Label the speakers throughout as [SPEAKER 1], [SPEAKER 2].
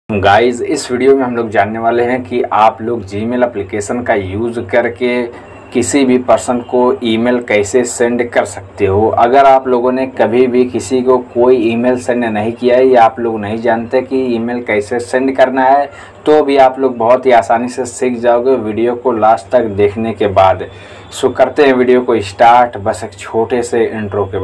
[SPEAKER 1] Guys, इस video में हम लोग जानने वाले हैं कि आप लोग जीमेल एप्लीकेशन का यूज़ करके किसी भी पर्सन को ईमेल कैसे सेंड कर सकते हो। अगर आप लोगों ने कभी भी किसी को कोई ईमेल सेंड नहीं किया है या आप लोग नहीं जानते कि ईमेल कैसे सेंड करना है, तो भी आप लोग बहुत ही आसानी से सीख जाओगे वीडियो को लास्ट तक देखने के बाद। सो करते हैं वीडियो को स्टार्ट, बस एक छोटे से इंट्रो के बाद।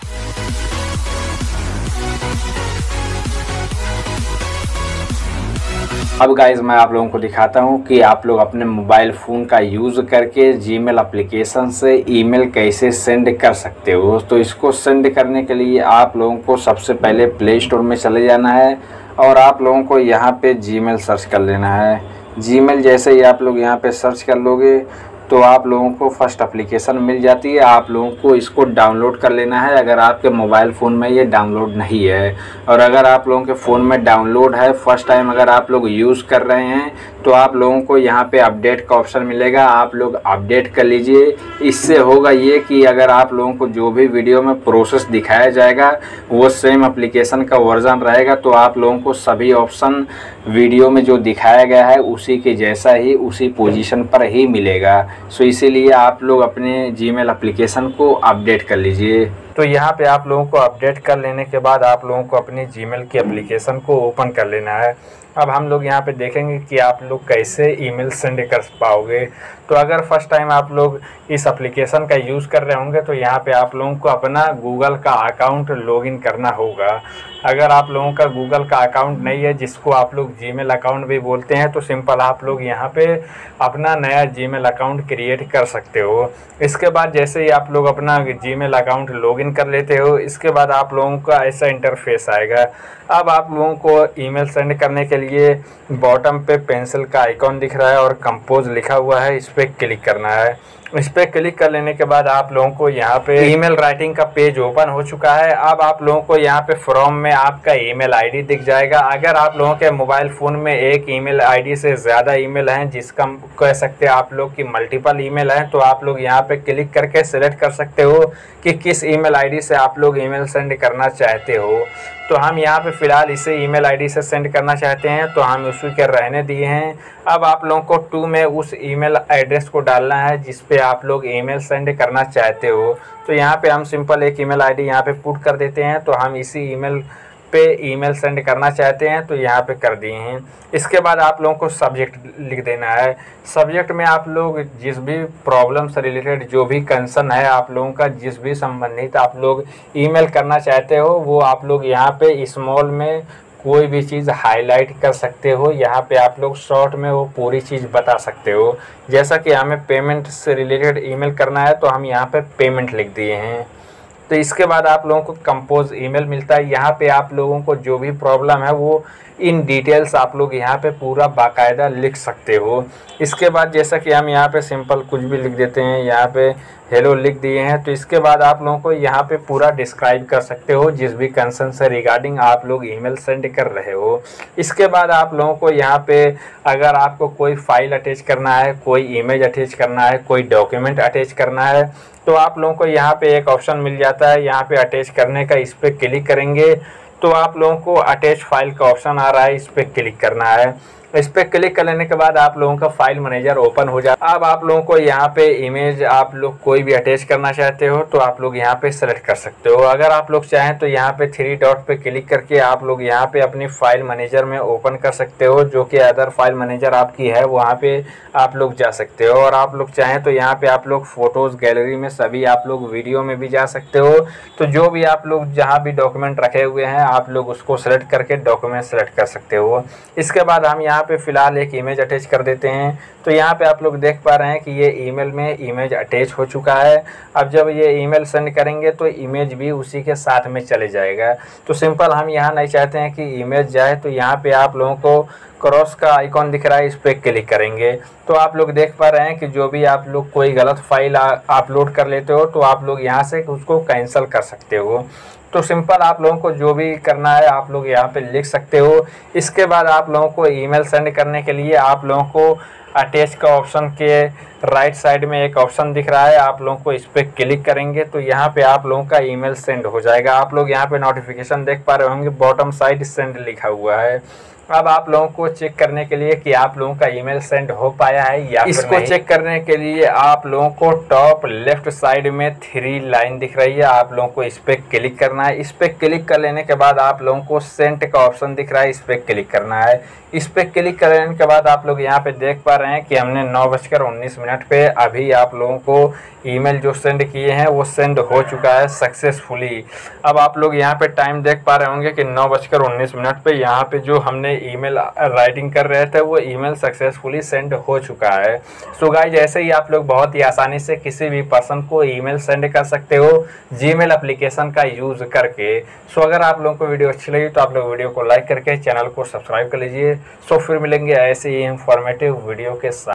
[SPEAKER 1] अब गाइस, मैं आप लोगों को दिखाता हूं कि आप लोग अपने मोबाइल फ़ोन का यूज़ करके जीमेल एप्लीकेशन से ईमेल कैसे सेंड कर सकते हो। तो इसको सेंड करने के लिए आप लोगों को सबसे पहले प्ले स्टोर में चले जाना है और आप लोगों को यहां पे जीमेल सर्च कर लेना है। जीमेल जैसे ही आप लोग यहां पे सर्च कर लोगे तो आप लोगों को फर्स्ट एप्लीकेशन मिल जाती है। आप लोगों को इसको डाउनलोड कर लेना है अगर आपके मोबाइल फ़ोन में ये डाउनलोड नहीं है। और अगर आप लोगों के फ़ोन में डाउनलोड है, फर्स्ट टाइम अगर आप लोग यूज़ कर रहे हैं, तो आप लोगों को यहाँ पे अपडेट का ऑप्शन मिलेगा, आप लोग अपडेट कर लीजिए। इससे होगा ये कि अगर आप लोगों को जो भी वीडियो में प्रोसेस दिखाया जाएगा वो सेम एप्लीकेशन का वर्जन रहेगा, तो आप लोगों को सभी ऑप्शन वीडियो में जो दिखाया गया है उसी के जैसा ही उसी पोजीशन पर ही मिलेगा। सो इसीलिए आप लोग अपने जीमेल एप्लीकेशन को अपडेट कर लीजिए। तो यहाँ पे आप लोगों को अपडेट कर लेने के बाद आप लोगों को अपनी जीमेल की एप्लीकेशन को ओपन कर लेना है। अब हम लोग यहाँ पे देखेंगे कि आप लोग कैसे ईमेल सेंड कर पाओगे। तो अगर फर्स्ट टाइम आप लोग इस एप्लीकेशन का यूज़ कर रहे होंगे तो यहाँ पे आप लोगों को अपना गूगल का अकाउंट लॉगिन करना होगा। अगर आप लोगों का गूगल का अकाउंट नहीं है, जिसको आप लोग जीमेल अकाउंट भी बोलते हैं, तो सिंपल आप लोग यहाँ पे अपना नया जीमेल अकाउंट क्रिएट कर सकते हो। इसके बाद जैसे ही आप लोग अपना जीमेल अकाउंट लॉगिन कर लेते हो, इसके बाद आप लोगों का ऐसा इंटरफेस आएगा। अब आप लोगों को ईमेल सेंड करने के लिए बॉटम पे पेंसिल का आइकॉन दिख रहा है और कंपोज लिखा हुआ है, इस पर क्लिक करना है। इस पर क्लिक कर लेने के बाद आप लोगों को यहाँ पे ईमेल राइटिंग का पेज ओपन हो चुका है। अब आप लोगों को यहाँ पे फ्रॉम में आपका ईमेल आईडी दिख जाएगा। अगर आप लोगों के मोबाइल फ़ोन में एक ईमेल आईडी से ज़्यादा ईमेल हैं, जिसका कह सकते हैं आप लोग की मल्टीपल ईमेल हैं, तो आप लोग यहाँ पे क्लिक करके सिलेक्ट कर सकते हो कि किस ईमेल आईडी से आप लोग ईमेल सेंड करना चाहते हो। तो हम यहाँ पे फ़िलहाल इसे ईमेल आईडी से सेंड करना चाहते हैं, तो हम उसी के रहने दिए हैं। अब आप लोगों को टू में उस ईमेल एड्रेस को डालना है जिस पे आप लोग ईमेल सेंड करना चाहते हो। तो यहाँ पे हम सिंपल एक ईमेल आईडी यहाँ पे पुट कर देते हैं। तो हम इसी ईमेल पे ईमेल सेंड करना चाहते हैं, तो यहाँ पे कर दिए हैं। इसके बाद आप लोगों को सब्जेक्ट लिख देना है। सब्जेक्ट में आप लोग जिस भी प्रॉब्लम से रिलेटेड जो भी कंसर्न है आप लोगों का, जिस भी संबंधित आप लोग ईमेल करना चाहते हो, वो आप लोग यहाँ पे स्मॉल में कोई भी चीज़ हाईलाइट कर सकते हो। यहाँ पे आप लोग शॉर्ट में वो पूरी चीज़ बता सकते हो। जैसा कि हमें पेमेंट से रिलेटेड ईमेल करना है, तो हम यहाँ पे पेमेंट लिख दिए हैं। तो इसके बाद आप लोगों को कंपोज ईमेल मिलता है। यहाँ पे आप लोगों को जो भी प्रॉब्लम है वो इन डिटेल्स आप लोग यहाँ पे पूरा बाकायदा लिख सकते हो। इसके बाद जैसा कि हम यहाँ पे सिंपल कुछ भी लिख देते हैं, यहाँ पे हेलो लिख दिए हैं। तो इसके बाद आप लोगों को यहाँ पे पूरा डिस्क्राइब कर सकते हो जिस भी कंसर्न से रिगार्डिंग आप लोग ईमेल सेंड कर रहे हो। इसके बाद आप लोगों को यहाँ पे अगर आपको कोई फाइल अटैच करना है, कोई इमेज अटैच करना है, कोई डॉक्यूमेंट अटैच करना है, तो आप लोगों को यहाँ पे एक ऑप्शन मिल जाता है यहाँ पे अटैच करने का। इस पर क्लिक करेंगे तो आप लोगों को अटैच फाइल का ऑप्शन आ रहा है, इस पर क्लिक करना है। इस पर क्लिक कर लेने के बाद आप लोगों का फाइल मैनेजर ओपन हो जाता है। अब आप लोगों को यहाँ पे इमेज आप लोग कोई भी अटैच करना चाहते हो तो आप लोग यहाँ पे सेलेक्ट कर सकते हो। अगर आप लोग चाहें तो यहाँ पे थ्री डॉट पे क्लिक करके आप लोग यहाँ पे अपनी फाइल मैनेजर में ओपन कर सकते हो, जो कि अदर फाइल मैनेजर आपकी है वहाँ पे आप लोग जा सकते हो। और आप लोग चाहें तो यहाँ पे आप लोग फ़ोटोज़ गैलरी में सभी आप लोग वीडियो में भी जा सकते हो। तो जो भी आप लोग जहाँ भी डॉक्यूमेंट रखे हुए हैं आप लोग उसको सेलेक्ट करके डॉक्यूमेंट सेलेक्ट कर सकते हो। इसके बाद हम यहाँ पे फ़िलहाल एक इमेज अटैच कर देते हैं। तो यहाँ पे आप लोग देख पा रहे हैं कि ये ईमेल में इमेज अटैच हो चुका है। अब जब ये ईमेल सेंड करेंगे तो इमेज भी उसी के साथ में चले जाएगा। तो सिंपल हम यहाँ नहीं चाहते हैं कि इमेज जाए, तो यहाँ पे आप लोगों को क्रॉस का आइकॉन दिख रहा है, इस पर क्लिक करेंगे तो आप लोग देख पा रहे हैं कि जो भी आप लोग कोई गलत फाइल अपलोड कर लेते हो तो आप लोग यहाँ से उसको कैंसिल कर सकते हो। तो सिंपल आप लोगों को जो भी करना है आप लोग यहाँ पे लिख सकते हो। इसके बाद आप लोगों को ईमेल सेंड करने के लिए आप लोगों को अटैच का ऑप्शन के राइट साइड में एक ऑप्शन दिख रहा है, आप लोगों को इस पर क्लिक करेंगे तो यहाँ पे आप लोगों का ईमेल सेंड हो जाएगा। आप लोग यहाँ पे नोटिफिकेशन देख पा रहे होंगे, बॉटम साइड सेंड लिखा हुआ है। अब आप लोगों को चेक करने के लिए कि आप लोगों का ईमेल सेंड हो पाया है या इसको चेक करने के लिए आप लोगों को टॉप लेफ्ट साइड में 3 लाइन दिख रही है, आप लोगों को इस पर क्लिक करना है। इस पर क्लिक कर लेने के बाद आप लोगों को सेंड का ऑप्शन दिख रहा है, इस पर क्लिक करना है। इस पर क्लिक करने के बाद आप लोग यहाँ पे देख पा रहे हैं कि हमने 9:19 पे अभी आप लोगों को ईमेल जो सेंड किए हैं वो सेंड हो चुका है सक्सेसफुली। अब आप लोग यहाँ पे टाइम देख पा रहे होंगे कि 9:19 पे यहाँ पे जो हमने ईमेल राइटिंग कर रहे थे वो ईमेल सक्सेसफुली सेंड हो चुका है। सो गाइस, ऐसे ही आप लोग बहुत ही आसानी से किसी भी पर्सन को ईमेल सेंड कर सकते हो जीमेल एप्लीकेशन का यूज़ करके। सो अगर आप लोगों को वीडियो अच्छी लगी तो आप लोग वीडियो को लाइक करके चैनल को सब्सक्राइब कर लीजिए। सो फिर मिलेंगे ऐसे ही इंफॉर्मेटिव वीडियो के साथ।